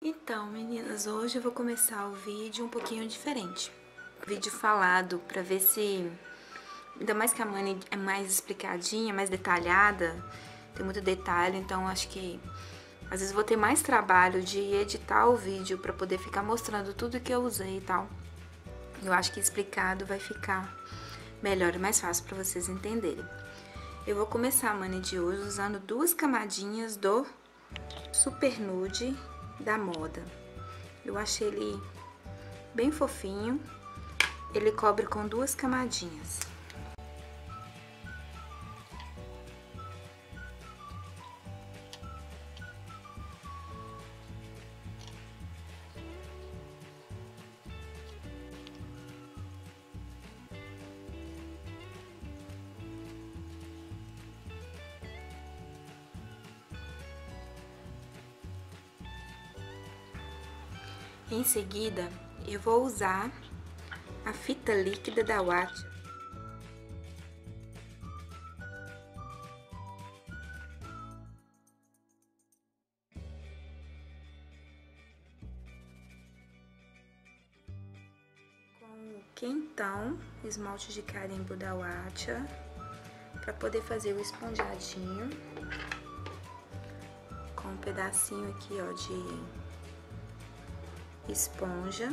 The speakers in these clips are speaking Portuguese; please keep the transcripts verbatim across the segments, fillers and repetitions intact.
Então, meninas, hoje eu vou começar o vídeo um pouquinho diferente. Vídeo falado, pra ver se... Ainda mais que a Mani é mais explicadinha, mais detalhada, tem muito detalhe, então acho que... Às vezes vou ter mais trabalho de editar o vídeo pra poder ficar mostrando tudo que eu usei e tal. Eu acho que explicado vai ficar melhor e mais fácil pra vocês entenderem. Eu vou começar a Mani de hoje usando duas camadinhas do Super Nude da Moda. Eu achei ele bem fofinho, ele cobre com duas camadinhas. Em seguida, eu vou usar a fita líquida da Watcha. Com o quentão, esmalte de carimbo da Watcha, para poder fazer o esponjadinho. Com um pedacinho aqui, ó, de esponja.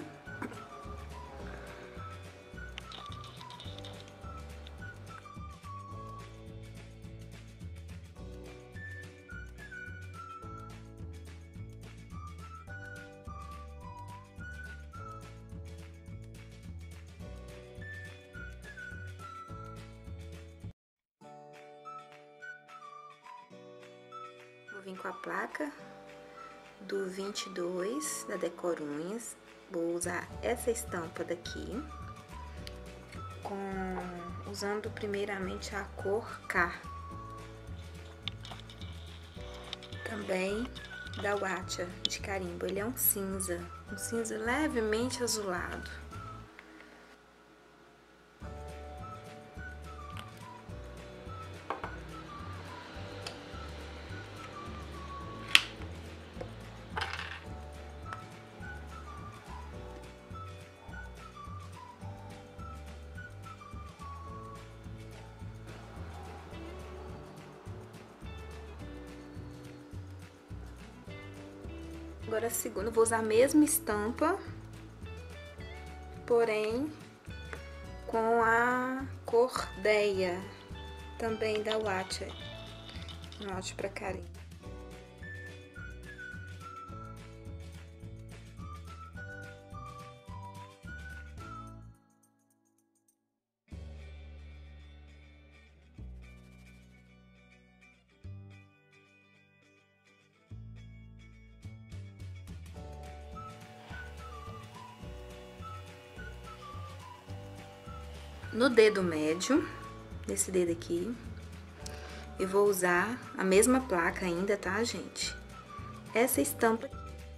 Vou vir com a placa do vinte e dois da Decor Unhas. Vou usar essa estampa daqui, com, usando primeiramente a cor K. Também da Watcha de carimbo, ele é um cinza, um cinza levemente azulado. Agora, a segunda, vou usar a mesma estampa, porém com a cor Deia, também da Watcha, esmalte pra carimbo. No dedo médio, nesse dedo aqui, eu vou usar a mesma placa ainda, tá, gente? Essa estampa.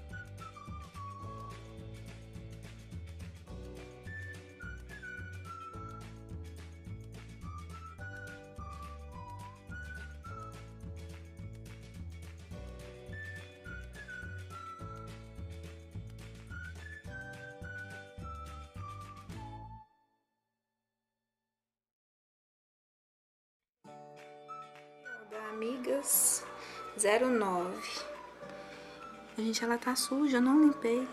Da Amigas zero nove. Gente, ela tá suja, eu não limpei.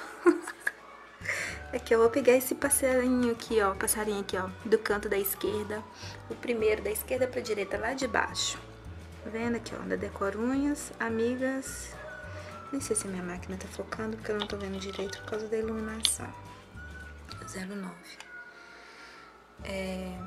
Aqui eu vou pegar esse passarinho aqui, ó, passarinho aqui, ó, do canto da esquerda. O primeiro da esquerda pra direita, lá de baixo. Tá vendo aqui, ó, da Decor Unhas, Amigas. Nem sei se a minha máquina tá focando, porque eu não tô vendo direito por causa da iluminação. zero nove. É...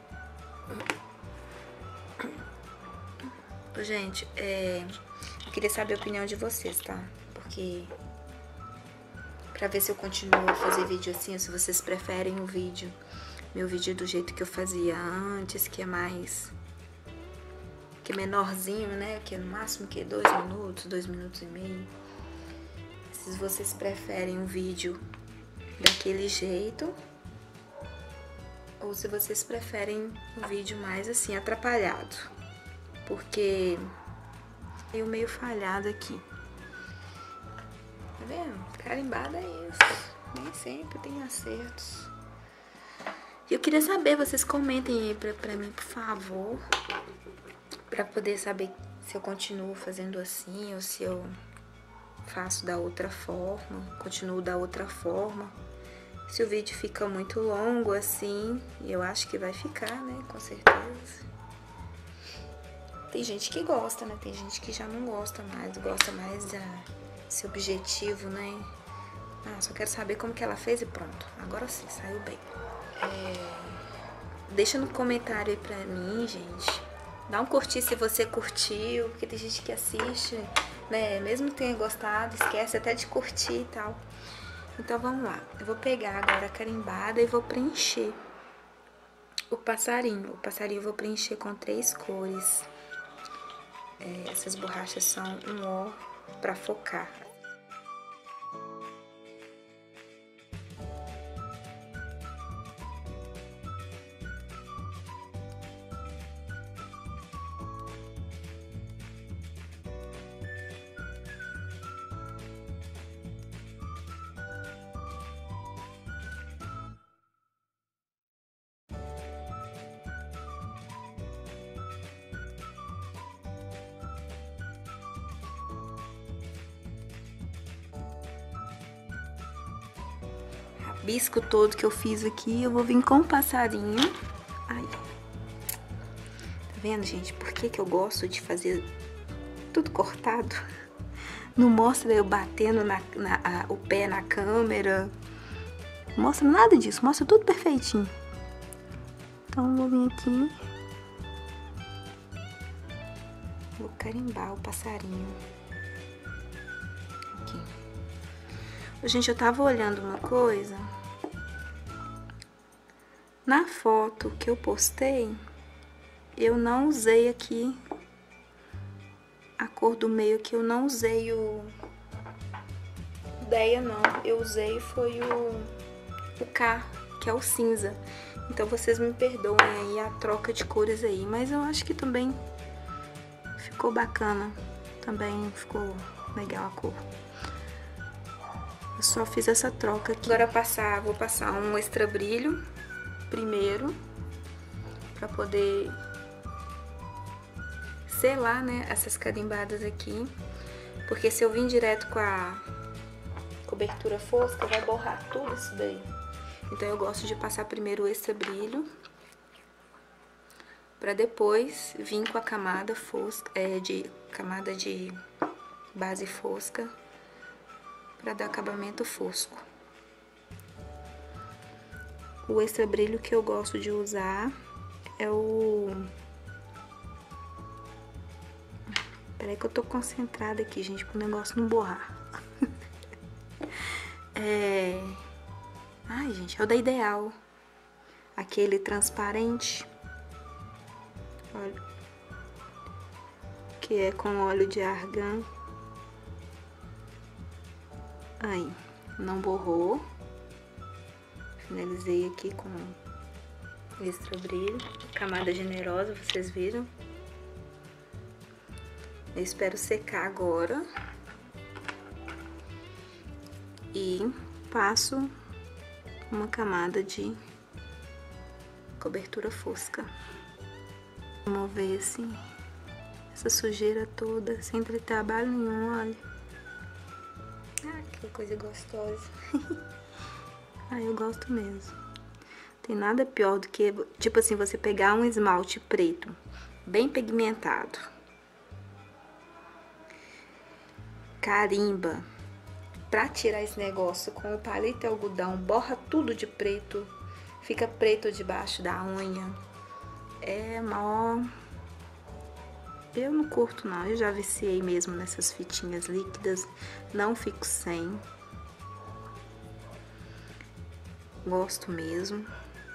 Gente, é, eu queria saber a opinião de vocês, tá? Porque pra ver se eu continuo a fazer vídeo assim, ou se vocês preferem o vídeo, meu vídeo do jeito que eu fazia antes, que é mais, que é menorzinho, né? Que é no máximo que dois minutos, dois minutos e meio. Se vocês preferem um vídeo daquele jeito, ou se vocês preferem um vídeo mais assim, atrapalhado. Porque eu meio falhado aqui. Tá vendo? Carimbada é isso. Nem sempre tem acertos. E eu queria saber, vocês comentem aí pra, pra mim, por favor. Pra poder saber se eu continuo fazendo assim ou se eu faço da outra forma, continuo da outra forma. Se o vídeo fica muito longo assim, e eu acho que vai ficar, né, com certeza. Tem gente que gosta, né, tem gente que já não gosta mais, gosta mais desse objetivo, né. Ah, só quero saber como que ela fez e pronto, agora sim, saiu bem. É... Deixa no comentário aí pra mim, gente. Dá um curtir se você curtiu, porque tem gente que assiste, né, mesmo que tenha gostado, esquece até de curtir e tal. Então vamos lá, eu vou pegar agora a carimbada e vou preencher o passarinho. O passarinho eu vou preencher com três cores. É, essas borrachas são um ó pra focar. Rabisco todo que eu fiz aqui, eu vou vir com o passarinho. Ai. Tá vendo, gente? Por que que eu gosto de fazer tudo cortado? Não mostra eu batendo na, na, a, o pé na câmera. Não mostra nada disso, mostra tudo perfeitinho. Então eu vou vir aqui. Vou carimbar o passarinho. Aqui. Gente, eu tava olhando uma coisa. Na foto que eu postei, eu não usei aqui a cor do meio, que eu não usei o ideia não, eu usei foi o, o K, que é o cinza. Então vocês me perdoem aí a troca de cores aí, mas eu acho que também ficou bacana, também ficou legal a cor. Eu só fiz essa troca aqui. Agora passar, vou passar um extra brilho primeiro, pra poder selar, né, essas carimbadas aqui, porque se eu vir direto com a cobertura fosca, vai borrar tudo isso daí. Então eu gosto de passar primeiro o extra brilho, pra depois vir com a camada fosca, é, de camada de base fosca, pra dar acabamento fosco. O extra brilho que eu gosto de usar é o... Peraí que eu tô concentrada aqui, gente, pro negócio não borrar. É... Ai, gente, é o da Ideal. Aquele transparente. Olha. Que é com óleo de argan. Aí, não borrou. Finalizei aqui com extra brilho. Camada generosa, vocês viram. Eu espero secar agora. E passo uma camada de cobertura fosca. Vamos ver assim, essa sujeira toda, sem ter trabalho nenhum, olha. Ah, que coisa gostosa. Ah, eu gosto mesmo. Tem nada pior do que, tipo assim, você pegar um esmalte preto, bem pigmentado. Carimba. Pra tirar esse negócio com o palito e algodão, borra tudo de preto. Fica preto debaixo da unha. É mó... Eu não curto não, eu já viciei mesmo nessas fitinhas líquidas. Não fico sem. Gosto mesmo.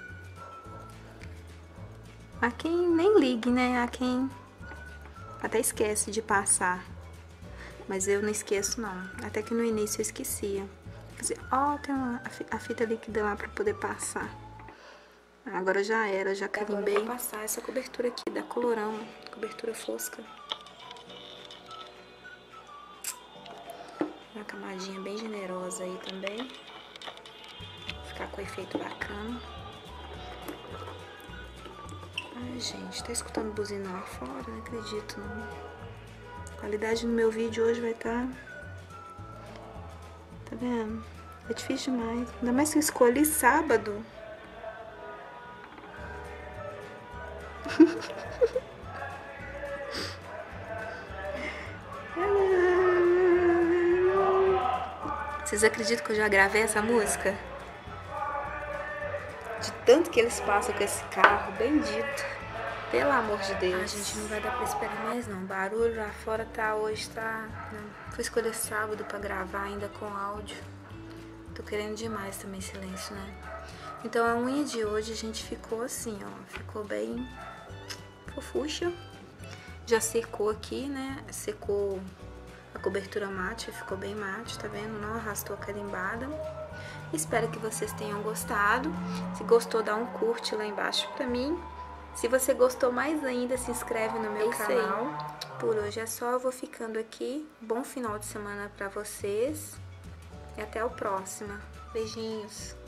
Há quem nem ligue, né? Há quem até esquece de passar. Mas eu não esqueço, não. Até que no início eu esquecia. Ó, oh, tem uma, a fita líquida lá pra poder passar. Agora já era, já carimbei. Agora eu vou passar essa cobertura aqui da Colorama. Cobertura fosca. Uma camadinha bem generosa aí também. Ficar com efeito bacana. Ai, gente, tá escutando buzina lá fora? Não acredito, não. A qualidade no meu vídeo hoje vai estar... Tá vendo? É difícil demais. Ainda mais que eu escolhi sábado. Vocês acreditam que eu já gravei essa música? De tanto que eles passam com esse carro, bendito. Pelo amor de Deus. Ah, gente, não vai dar pra esperar mais não. O barulho lá fora tá hoje, tá... Não. Fui escolher sábado pra gravar ainda com áudio. Tô querendo demais também silêncio, né? Então a unha de hoje a gente ficou assim, ó. Ficou bem fofucha. Já secou aqui, né? Secou a cobertura mate, ficou bem mate, tá vendo? Não arrastou a carimbada. Espero que vocês tenham gostado. Se gostou, dá um curte lá embaixo pra mim. Se você gostou mais ainda, se inscreve no meu canal. Por hoje é só, eu vou ficando aqui. Bom final de semana pra vocês. E até o próximo. Beijinhos.